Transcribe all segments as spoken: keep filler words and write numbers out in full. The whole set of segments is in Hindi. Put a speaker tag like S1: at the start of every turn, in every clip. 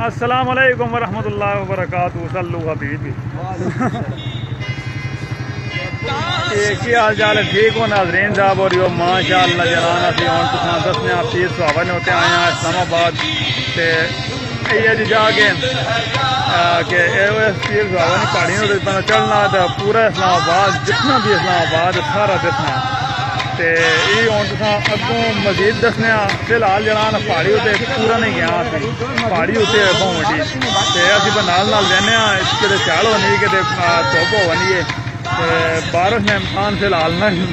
S1: अस्सलाम वालेकुम वरहमतुल्लाहि वबरकातुहू। सल्लु हबीबी। क्या हाल चाल है? ठीक हो नाज़रीन साहब? और यो माशाअल्लाह जनाना सी हम तुसा दसने आप पीर सुहावन होते आए हैं इस्लामाबाद से ये जी जाके कि पीर सुहावन पहाड़ी ने बंदा चढ़ना तो पूरा इस्लामाबाद जितना भी इस्लामाबाद सारा दसना ते ये हम तुसा अगों मजीद दसने फिलहाल जनाना पहाड़ी उत्ते पूरा नहीं गया पहाड़ी उत्ते बहुत वड्डी ते असीं नाल नाल रहने किते चाल होनी किते धुप्प होनी है बारिश में इम्कान फिलहाल नहीं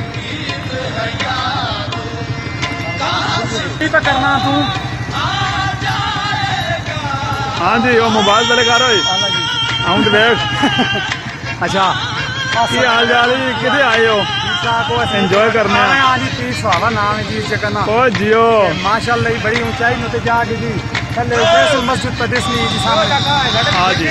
S1: करना तू। हाँ जी वो मोबाइल वाले कर हम तो देख अच्छा की हाल चाल जी कितने आए हो? एंजॉय करने नाम है जी ओ जियो
S2: माशाअल्लाह बड़ी ऊंचाई में जाके जी मस्जिद प्रदेश हाँ जी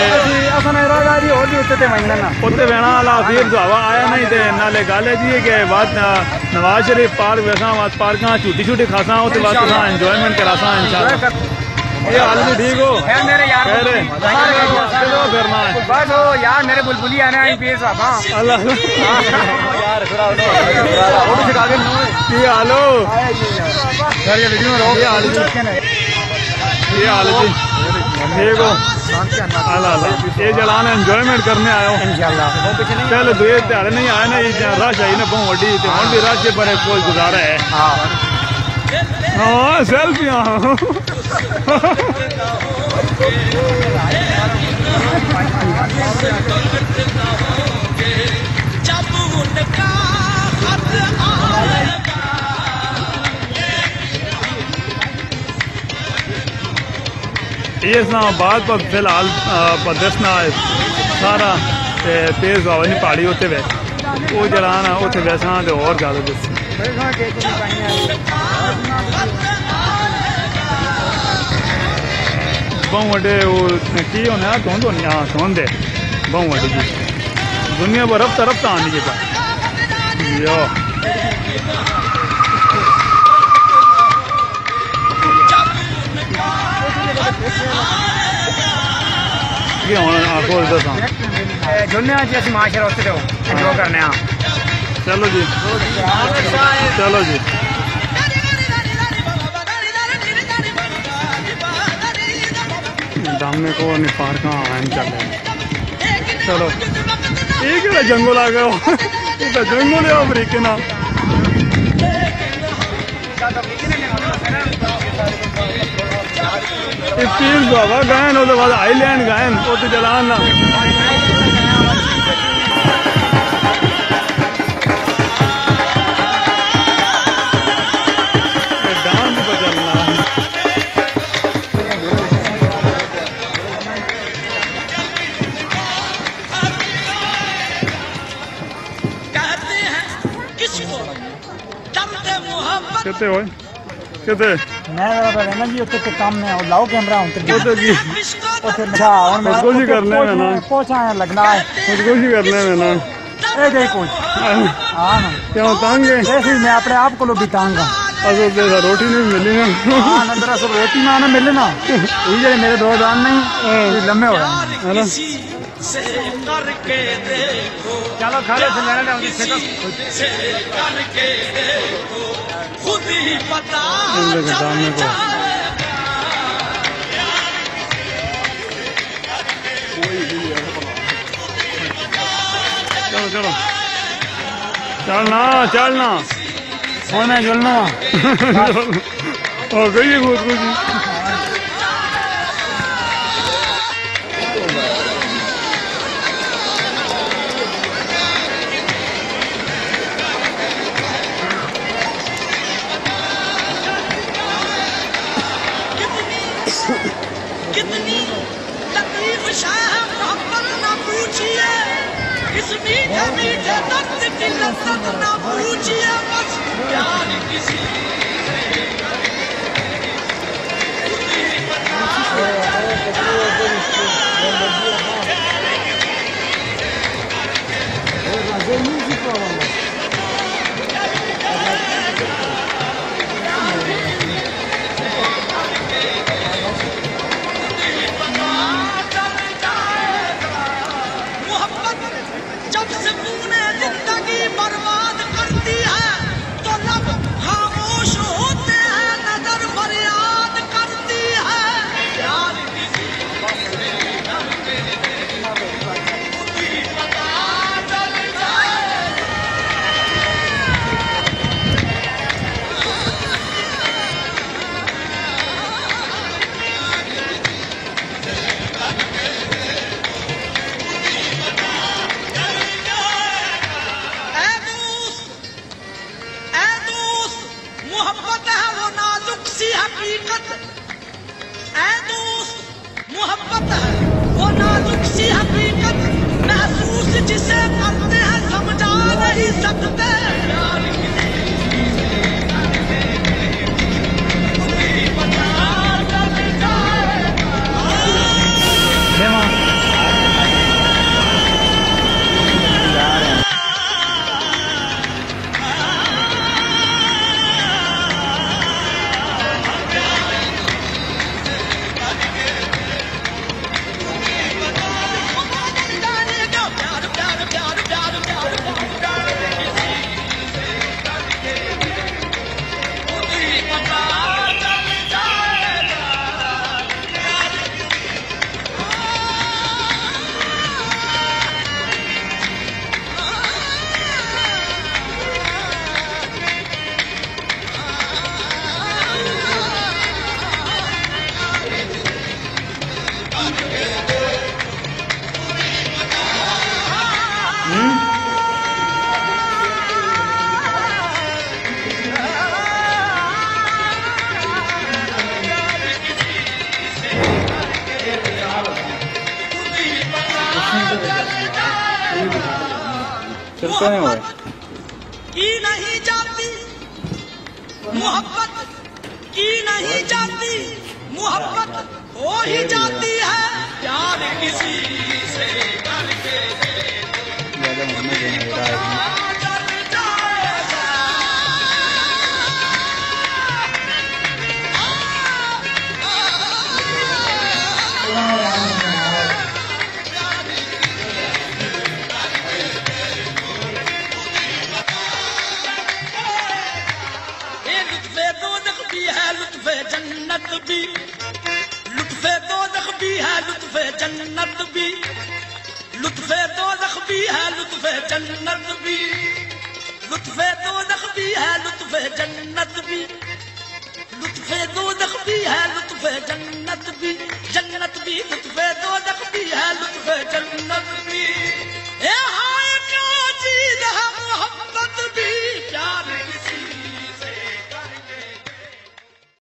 S1: उत्ते बहना वाला फिर सुहावा आया नहीं थे नाले गल है जी के बाद नवाज शरीफ पार्क वैसा पार्क छुट्टी छुट्टी खासा उसके बाद एंजॉयमेंट करासा इंशाल्लाह। ये हाल भी ठीक हो
S2: मेरे यार
S1: चलो फिरना
S2: बस हो यार मेरे बुलबुली आने आई पीर साहब
S1: अल्लाह की हाल हो ये हाल जी ये हाल जी ठीक हो अल्लाह ये जलान एंजॉयमेंट करने आए हो
S2: इंशाल्लाह।
S1: चल दो ध्याड़े नहीं आए ना रश आई ना बहुत वड्डी हम भी रश पर कोई गुजारा है हाँ सेल्फियां ये इस्लामाबाद पर फिलहाल प्रदर्शन सारा तेज हवा पहाड़ी उत्ते वे वो जलाना उत्थे वैसा तो और ज्यादा दस बहुत वड्डे वो की होने धुंध होनी हाँ धुंध है बहुत वड्डी जी दुनिया पर रफ्ता रफ्ता आनी चाहिए यो
S2: माशरा एंजॉय करने
S1: चलो जी चलो जी दामने को नहीं पार कहाँ आए चल चलो ठीक है जंगल आ गए जंगल है अमरीके ना पीर बाबा गायन उसके बाद आईलैंड गायन वो तो चलान ना डांस पर चलना कितने हो कितने
S2: मैं रहना जी उत्ते काम में लाओ कैमरा हूं
S1: तो जी
S2: ओथे अच्छा और मैं
S1: कुछ ही करने में ना
S2: पहुंचा लगना है
S1: कुछ ही करने में ना
S2: ए दे कोई हां ना
S1: क्यों तंग है
S2: ऐसे मैं अपने आप को भी तंग हां
S1: असो दे रोटी नहीं मिली ना
S2: हां अंदर असो रोटी ना ना मिले ना ये जे मेरे दो दान नहीं लम्बे हो रहे हैं है ना से करके देखो चलो खाले से लेने जाओ से करके देखो खुद ही पता
S1: सामने को चलो चलो चलना चलना
S2: होना चलना
S1: हो गई है खुद खुद
S3: कितनी तकलीफ शाह मोहब्बत ना पूछिए इस मीठे मीठे दर्द की लज्जत ना पूछिए बस प्यार किसी सी हकीकत महसूस जिसे करते हैं समझा नहीं सकते। मोहब्बत की नहीं जाती, मोहब्बत की नहीं जाती, मोहब्बत हो ही जाती है प्यार किसी से करके लुत्फ़े जन्नत भी, लुत्फ़े दोज़ख भी है लुत्फ़े जन्नत भी, लुत्फ़े दोज़ख भी है लुत्फ़े जन्नत भी, लुत्फ़े दोज़ख भी है लुत्फ़े जन्नत भी, लुत्फ़े दोज़ख भी है लुत्फ़े जन्नत भी, जन्नत भी लुत्फ़े दोज़ख भी है लुत्फ़े